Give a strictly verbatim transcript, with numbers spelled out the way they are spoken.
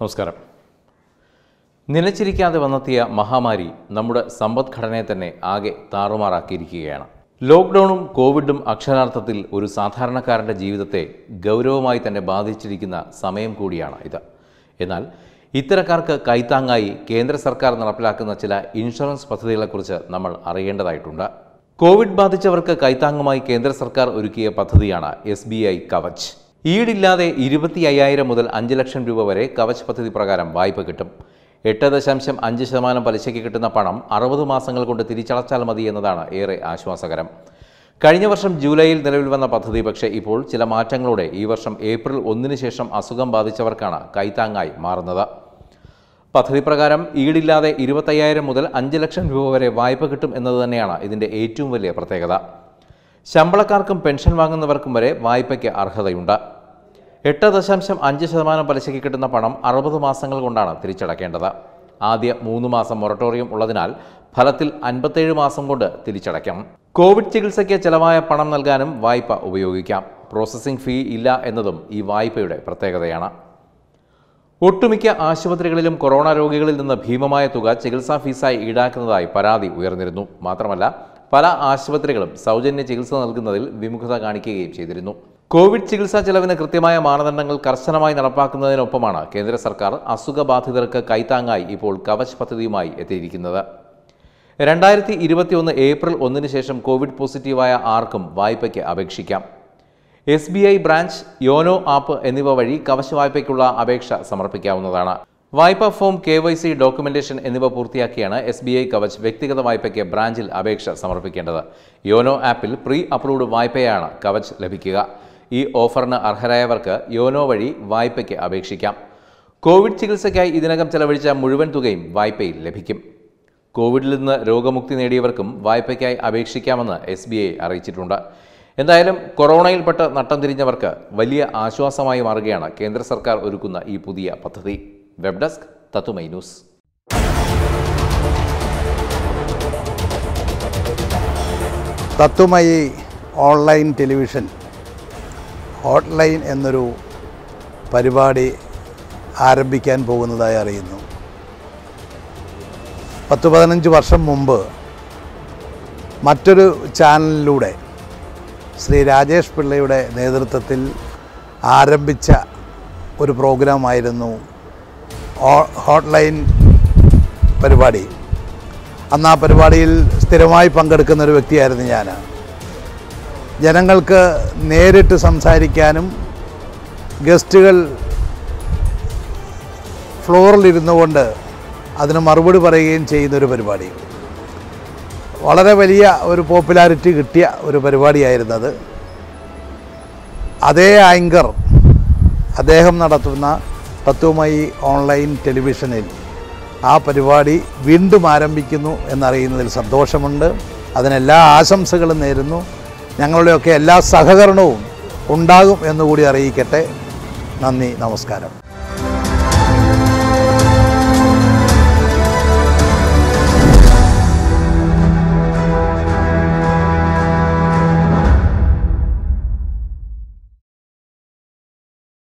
നമസ്കാരം. നിലച്ചിരിക്കാതെ വന്നെത്തിയ മഹാമാരി നമ്മുടെ സമ്പദ്ഘടനയെ തന്നെ ആകെ താറുമാറാക്കിയിരിക്കുകയാണ്. ലോക്ക്ഡൗണും കോവിഡും അക്ഷരാർത്ഥത്തിൽ ഒരു സാധാരണക്കാരൻ്റെ ജീവിതത്തെ ഗൗരവമായി തന്നെ ബാധിച്ചിരിക്കുന്ന സമയം കൂടിയാണ് ഇത്. എന്നാൽ ഇത്തരക്കാർക്ക് കൈത്താങ്ങായി കേന്ദ്ര സർക്കാർ നടപ്പിലാക്കുന്ന ചില ഇൻഷുറൻസ് പദ്ധതികളെക്കുറിച്ച് നമ്മൾ അറിയേണ്ടതായിട്ടുണ്ട്. കോവിഡ് ബാധിച്ചവർക്ക് കൈത്താങ്ങുമായി കേന്ദ്ര സർക്കാർ ഒരുക്കിയ പദ്ധതിയാണ് എസ് ബി ഐ കവച്. ഈടില്ലാതെ ഇരുപത്തി അയ്യായിരം മുതൽ അഞ്ച് ലക്ഷം രൂപ വരെ കവച് പദ്ധതി പ്രകാരം വായ്പ കിട്ടും. എട്ട് ദശാംശം അഞ്ച് ശതമാനം പലിശയ്ക്ക് കിട്ടുന്ന പണം അറുപത് മാസങ്ങൾ കൊണ്ട് തിരിച്ചടച്ചാൽ മതി എന്നതാണ് ഏറെ ആശ്വാസകരം. കഴിഞ്ഞ വർഷം ജൂലൈയിൽ നിലവിൽ വന്ന പദ്ധതി പക്ഷേ ഇപ്പോൾ ചില മാറ്റങ്ങളോടെ ഈ വർഷം ഏപ്രിൽ ഒന്നിന് ശേഷം അസുഖം ബാധിച്ചവർക്കാണ് കൈത്താങ്ങായി മാറുന്നത്. പദ്ധതി പ്രകാരം ഈടില്ലാതെ ഇരുപത്തയ്യായിരം മുതൽ അഞ്ച് ലക്ഷം രൂപ വരെ വായ്പ കിട്ടും എന്നത് തന്നെയാണ് ഇതിൻ്റെ ഏറ്റവും വലിയ പ്രത്യേകത. ശമ്പളക്കാർക്കും പെൻഷൻ വാങ്ങുന്നവർക്കും വരെ വായ്പയ്ക്ക് അർഹതയുണ്ട്. എട്ട് ദശാംശം അഞ്ച് ശതമാനം പലിശയ്ക്ക് കിട്ടുന്ന പണം അറുപത് മാസങ്ങൾ കൊണ്ടാണ് തിരിച്ചടക്കേണ്ടത്. ആദ്യ മൂന്ന് മാസം മൊറട്ടോറിയം ഉള്ളതിനാൽ ഫലത്തിൽ അൻപത്തേഴ് മാസം കൊണ്ട് തിരിച്ചടയ്ക്കാം. കോവിഡ് ചികിത്സയ്ക്ക് ചെലവായ പണം നൽകാനും വായ്പ ഉപയോഗിക്കാം. പ്രോസസ്സിംഗ് ഫീ ഇല്ല എന്നതും ഈ വായ്പയുടെ പ്രത്യേകതയാണ്. ഒട്ടുമിക്ക ആശുപത്രികളിലും കൊറോണ രോഗികളിൽ നിന്ന് ഭീമമായ തുക ചികിത്സാ ഫീസായി ഈടാക്കുന്നതായി പരാതി ഉയർന്നിരുന്നു. മാത്രമല്ല പല ആശുപത്രികളും സൗജന്യ ചികിത്സ നൽകുന്നതിൽ വിമുഖത കാണിക്കുകയും ചെയ്തിരുന്നു. കോവിഡ് ചികിത്സാ ചെലവിന് കൃത്യമായ മാനദണ്ഡങ്ങൾ കർശനമായി നടപ്പാക്കുന്നതിനൊപ്പമാണ് കേന്ദ്ര സർക്കാർ അസുഖബാധിതർക്ക് കൈത്താങ്ങായി ഇപ്പോൾ കവച് പദ്ധതിയുമായി എത്തിയിരിക്കുന്നത്. രണ്ടായിരത്തി ഇരുപത്തി ഒന്ന് ഏപ്രിൽ ഒന്നിന് ശേഷം കോവിഡ് പോസിറ്റീവായ ആർക്കും വായ്പയ്ക്ക് അപേക്ഷിക്കാം. S B I branch, YONO app എന്നിവ വഴി കവച് വായ്പയ്ക്കുള്ള അപേക്ഷ സമർപ്പിക്കാവുന്നതാണ്. വായ്പാ form, K Y C documentation എന്നിവ പൂർത്തിയാക്കിയാണ് എസ് ബി ഐ കവച് വ്യക്തിഗത വായ്പയ്ക്ക് ബ്രാഞ്ചിൽ അപേക്ഷ സമർപ്പിക്കേണ്ടത്. യോനോ ആപ്പിൽ പ്രീ അപ്രൂവ്ഡ് വായ്പയാണ് കവച് ലഭിക്കുക. ഈ ഓഫറിന് അർഹരായവർക്ക് യോനോ വഴി വായ്പയ്ക്ക് അപേക്ഷിക്കാം. കോവിഡ് ചികിത്സയ്ക്കായി ഇതിനകം ചെലവഴിച്ച മുഴുവൻ തുകയും വായ്പയിൽ ലഭിക്കും. കോവിഡിൽ നിന്ന് രോഗമുക്തി നേടിയവർക്കും വായ്പയ്ക്കായി അപേക്ഷിക്കാമെന്ന് എസ് ബി ഐ അറിയിച്ചിട്ടുണ്ട്. എന്തായാലും കൊറോണയിൽപ്പെട്ട് നട്ടം തിരിഞ്ഞവർക്ക് വലിയ ആശ്വാസമായി മാറുകയാണ് കേന്ദ്ര സർക്കാർ ഒരുക്കുന്ന ഈ പുതിയ പദ്ധതി. Web desk Thathumai news. Thathumai online television hotline എന്നൊരു പരിപാടി ആരംഭിക്കാൻ പോകുന്നതായി അറിയുന്നു. പത്ത് പതിനഞ്ച് വർഷം മുമ്പ് മറ്റൊരു ചാനലിലൂടെ ശ്രീ രാജേഷ് പിള്ളയുടെ നേതൃത്വത്തിൽ ആരംഭിച്ച ഒരു പ്രോഗ്രാമായിരുന്നു ഹോട്ട്ലൈൻ പരിപാടി. അന്ന് ആ പരിപാടിയിൽ സ്ഥിരമായി പങ്കെടുക്കുന്ന ഒരു വ്യക്തിയായിരുന്നു ഞാൻ. ജനങ്ങൾക്ക് നേരിട്ട് സംസാരിക്കാനും ഗസ്റ്റുകൾ ഫ്ലോറിലിരുന്നു കൊണ്ട് അതിന് മറുപടി പറയുകയും ചെയ്യുന്നൊരു പരിപാടി. വളരെ വലിയ ഒരു പോപ്പുലാരിറ്റി കിട്ടിയ ഒരു പരിപാടിയായിരുന്നത്. അതേ ആങ്കർ അദ്ദേഹം നടത്തുന്ന തത്തുമൈ ഓൺലൈൻ ടെലിവിഷനിൽ ആ പരിപാടി വീണ്ടും ആരംഭിക്കുന്നു എന്നറിയുന്നതിൽ സന്തോഷമുണ്ട്. അതിനെല്ലാ ആശംസകളും നേരുന്നു. ഞങ്ങളുടെയൊക്കെ എല്ലാ സഹകരണവും ഉണ്ടാകും എന്നുകൂടി അറിയിക്കട്ടെ. നന്ദി, നമസ്കാരം.